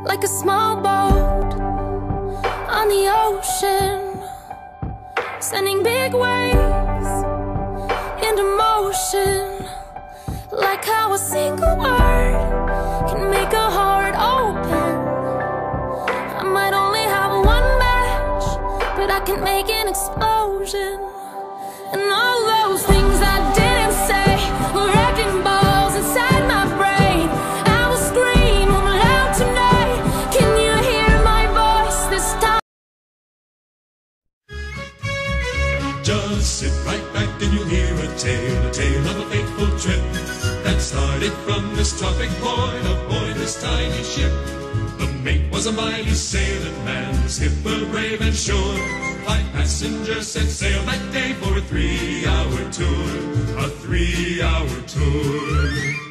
like a small boat on the ocean, sending big waves into motion. Like how a single word can make a heart open. I might only have one match, but I can make an explosion. And all those things I didn't say were wrecking balls inside my brain. I will scream loud tonight. Can you hear my voice this time? Just sit right back and you'll hear a tale of a fateful trip that started from this tropic point aboard this tiny ship. The mate was a mighty sailing man, the skipper brave and sure. 5 passengers set sail that day for a 3-hour tour, a 3-hour tour.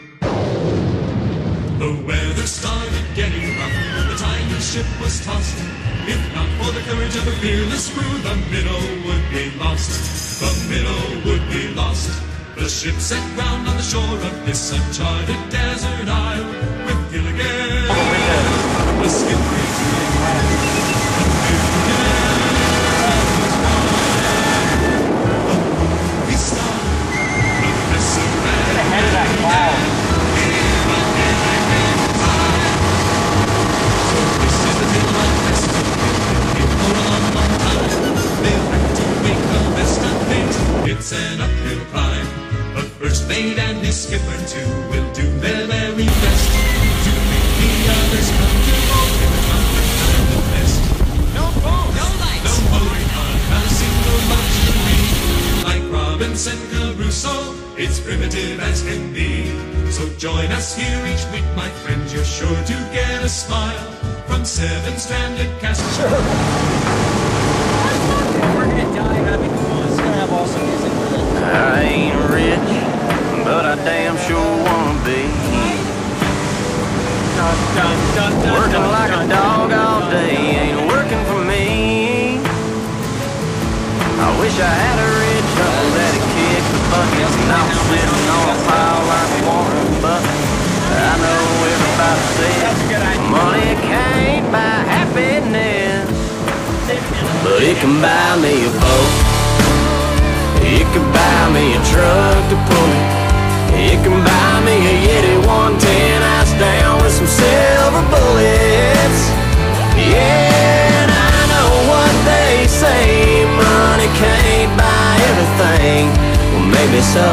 The weather started getting rough, the tiny ship was tossed. If not for the courage of a fearless crew, the minnow would be lost, the minnow would be lost. The ship set ground on the shore of this uncharted desert isle, with Gilligan, the skipper. It's an uphill climb, but first mate and his skipper too will do their very best to make the others comfortable in the comfort and the best. No phones, no lights, no motoring car, not a single luxury. Like Robinson Crusoe, it's primitive as can be. So join us here each week, my friends. You're sure to get a smile from 7 stranded castles. Sure. We're gonna die having fun. It's gonna have awesome music with it. I ain't rich, but I damn sure wanna be. Working like a dog all day ain't working for me. I wish I had a rich uncle that'd kick the buckets and I'm sitting on a pile like Warren Buffett. I know everybody says money can't buy happiness, but it can buy me a boat. It can buy me a truck to pull it. It can buy me a Yeti 110 ice down with some silver bullets. Yeah, and I know what they say, money can't buy everything. Well, maybe so,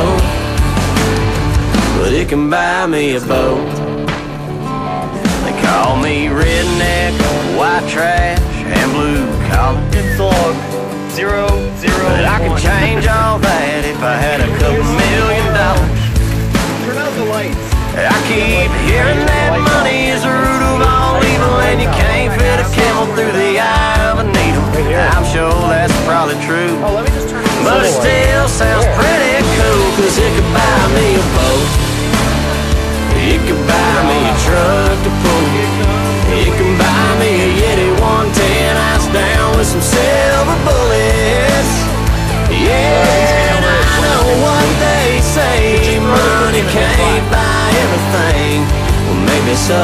but it can buy me a boat. They call me redneck, white trash, and blue collar. Good dog. 0, 0. But I could change all that if I had a couple $1 million. Turn out the lights. I keep hearing that money is the root of all evil, and you can't fit a camel through the eye of a needle. I'm sure that's probably true, Oh, let me just turn it but it still sounds pretty cool, cause it could buy me a boat. It could buy me a truck to pull. It can buy me a Yeti 110 ice down with some silver bullets. Yeah, and I know what they say, money can't buy everything. Well, maybe so,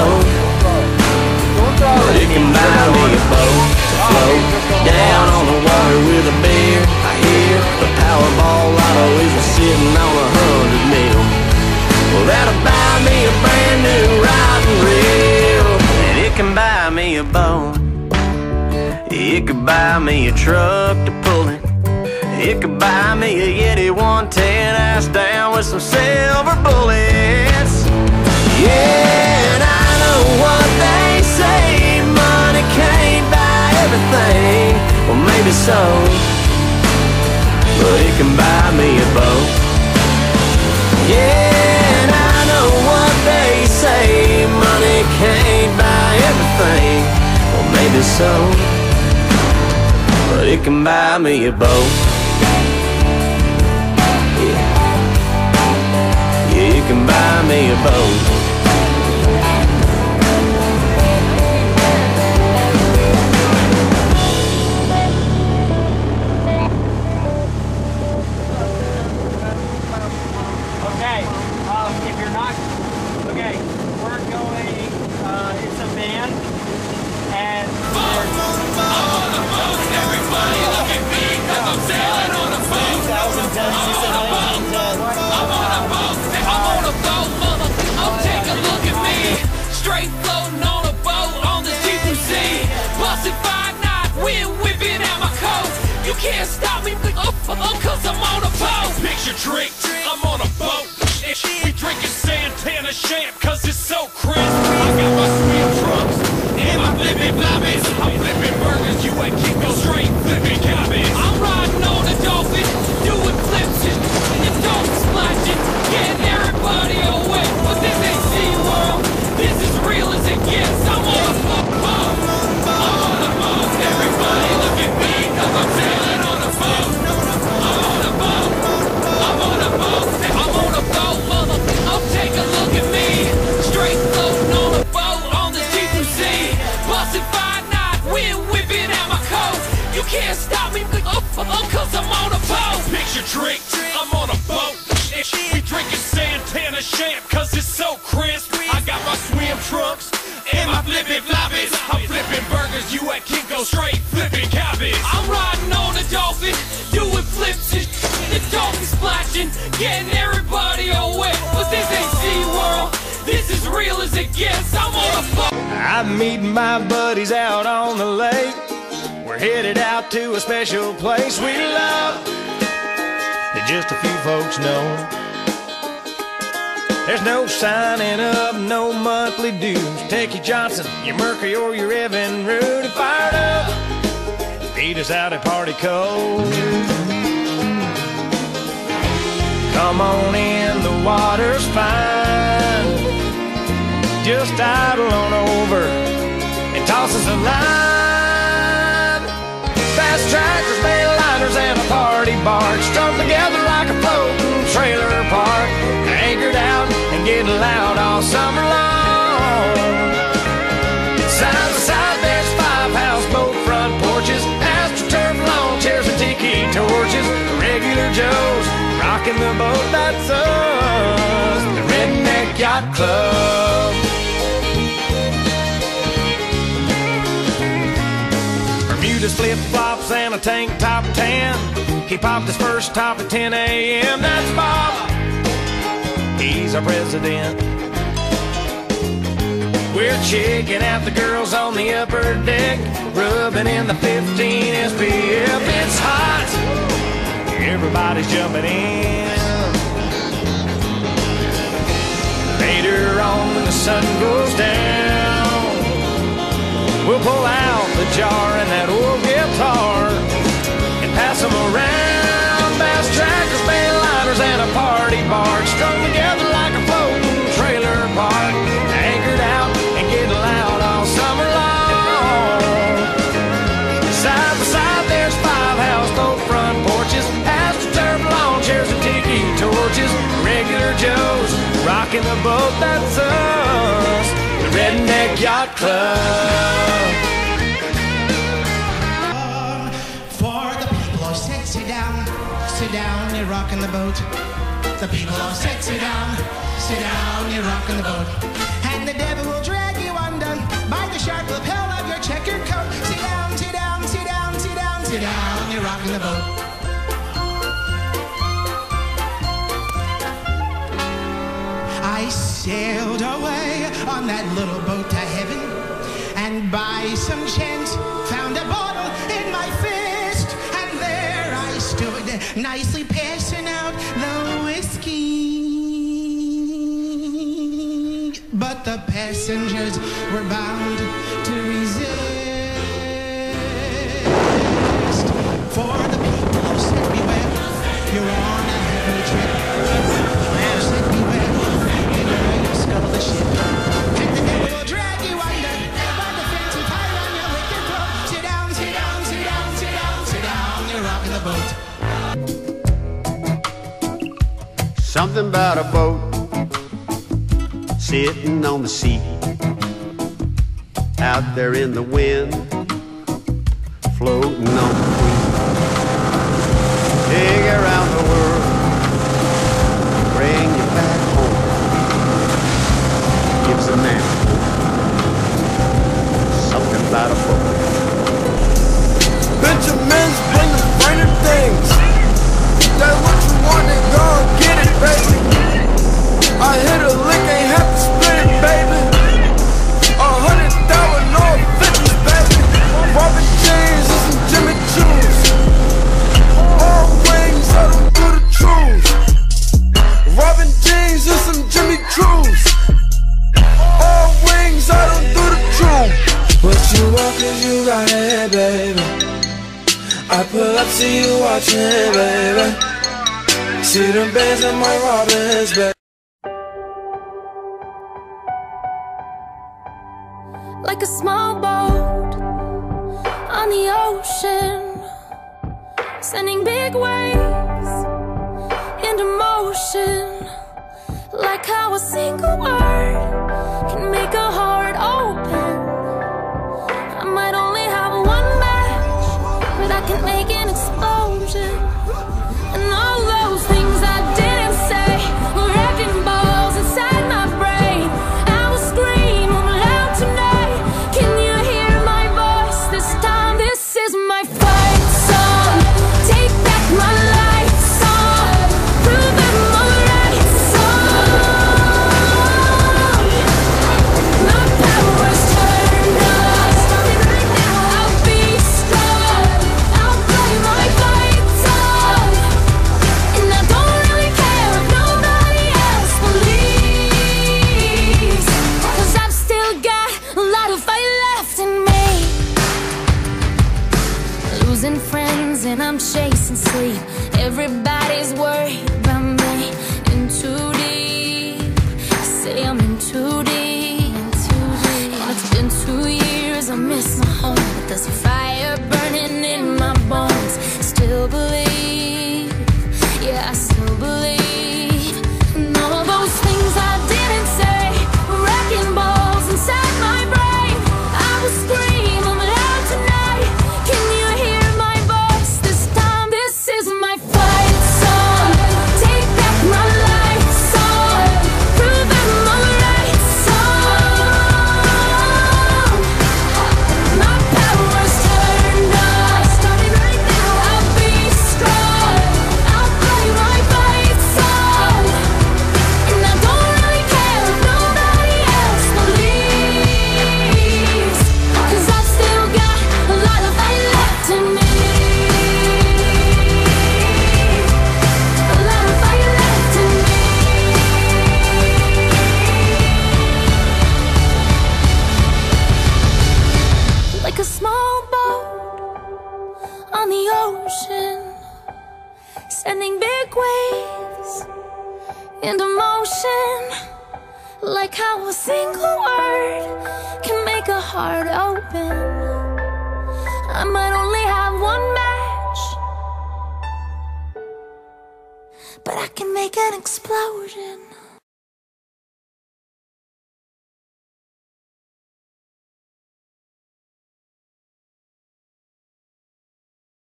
but it can buy me a boat to float down on the water with a beer. I hear the Powerball lotto is sitting on 100 mil. Well, that'll buy me a brand new rod and reel. And it can buy me a boat. It could buy me a truck to pull it. It could buy me a Yeti 110 ice down with some silver bullets. Yeah, and I know what they say, money can't buy everything. Well, maybe so, but it can buy me a boat. Yeah, and I know what they say, money can't buy everything. Well, maybe so, but it can buy me a boat. Yeah, it can buy me a boat. Okay, if you're not, okay, we're going It's a man, and Everybody look at me, 'cause I'm sailing on a boat. 2010, she said 1910. I'm on a boat, mother. Oh, take a look at me. Straight floating on a boat on the deep blue sea. Busted 5 knots, wind whipping out my coat. You can't stop me, 'cause I'm on a boat. Picture drink, I'm on a boat. We drinking Santana champ, 'cause it's so crisp. I got my sweet trunks and my flippin' floppies. I'm flipping burgers, you ain't keep go straight flipping cabbage. I'm riding on a dolphin, doing flips and dolphin splashing, getting everybody away. But this ain't SeaWorld, this is real as it gets. I'm on a boat, I'm on a boat. Everybody look at me, 'cause I'm sailing on a boat. I'm on a boat, I'm on a boat. I'm on a boat, mother. Oh, take a look at me. Straight floating on a boat on the deep blue sea. Busted 5 knots, wind whipping out my coat. You can't stop me, 'cause I'm on a boat. Picture drink, I'm on a boat. We drinking Santana champ, 'cause it's so crisp. I got my swim trunks and my flippin' floppies. I'm flipping burgers, you at Kinko straight flipping cabbage. I'm riding on a dolphin, doing flips and the dolphin splashing, getting everybody away. But this ain't SeaWorld, this is real as it gets. I'm on a boat. I'm meeting my buddies out on the lake. We're headed out to a special place we love that just a few folks know. There's no signing up, no monthly dues. Take your Johnson, your Mercury, or your Evan Rude, fired up. Beat us out at Party Cove. Come on in, the water's fine. Just idle on over and toss us a line. Fast trackers, mainliners, and a party barge strung together like a floating trailer park. Anchored out and getting loud all summer long. Side by side, there's 5 houseboat front porches, astroturf lawn chairs and tiki torches. Regular Joes rocking the boat, that's us, the Redneck Yacht Club. Bermuda's flip-flops and a tank top tan. He popped his first top at 10 a.m. That's Bob, he's our president. We're checking out the girls on the upper deck, rubbing in the 15 SPF. It's hot, everybody's jumping in. Later on when the sun goes down, we'll pull out the jar and that old guitar and pass them around. Bass trackers, mainliners, and a party barge strung together like a floating trailer park. Anchored out and getting loud all summer long. Side by side, there's 5 houseboat front porches, astroturf lawn chairs and tiki torches. Regular Joes rocking the boat, that's us, the Redneck Yacht Club. For the people who said sit down, you're rocking the boat. The people who said sit down, you're rocking the boat. And the devil will drag you undone by the sharp lapel of your checkered coat. Sit down, sit down, sit down, sit down, sit down, you're rocking the boat. I sailed away on that little boat to heaven, and by some chance found a bottle in my fist, and there I stood, nicely passing out the whiskey. But the passengers were bound to resist. For the people who said beware, you're on a heavy trip. Said beware, the ship, and the devil will drag you under by the fence and tie on your wicked throat. Sit down, sit down, sit down, sit down, sit down, you're rocking the boat. Something about a boat sitting on the sea, out there in the wind, floating on the breeze. Take you around the world, bring you back home. Gives a man hope jeans and some Jimmy Choos. All wings, I don't do the truth. What you want, cause you got it, baby. I pull up, see you watching, baby. See them bands in my Robbins, baby. Like a small boat on the ocean, sending big waves into motion. Like how a single word can make a heart open. I might only have one match, but I can make an explosion. And all those things I didn't say were wrecking balls inside my brain. I will scream loud tonight. Can you hear my voice this time? This is my fight song. Take back my life song. Prove I'm alright song. My power's turned on. Starting right now, I'll be strong. I'll play my fight song. And I don't really care if nobody else believes, 'cause I've still got a lot of fight left in me. Losing friends and I'm chasing sleep. Everybody's worried about me. In too deep, I say I'm in too deep. And it's been 2 years, I miss my home, but there's a fire burning in my bones. Still believe, yeah, I still believe. And all those things I didn't say were wrecking balls inside my brain. I will scream loud tonight. Can you hear my voice this time? This is my fight song. Take back my life song. Prove I'm alright song. My power's turned on. Starting right now, I'll be strong. I'll play my fight song. And I don't really care if nobody else believes, 'cause I've still got a lot of fight left in me. A lot of fight left in me. Like a small boat on the ocean, sending big waves into motion. Like how a single word can make a heart open. I might only have one match, but I can make an explosion.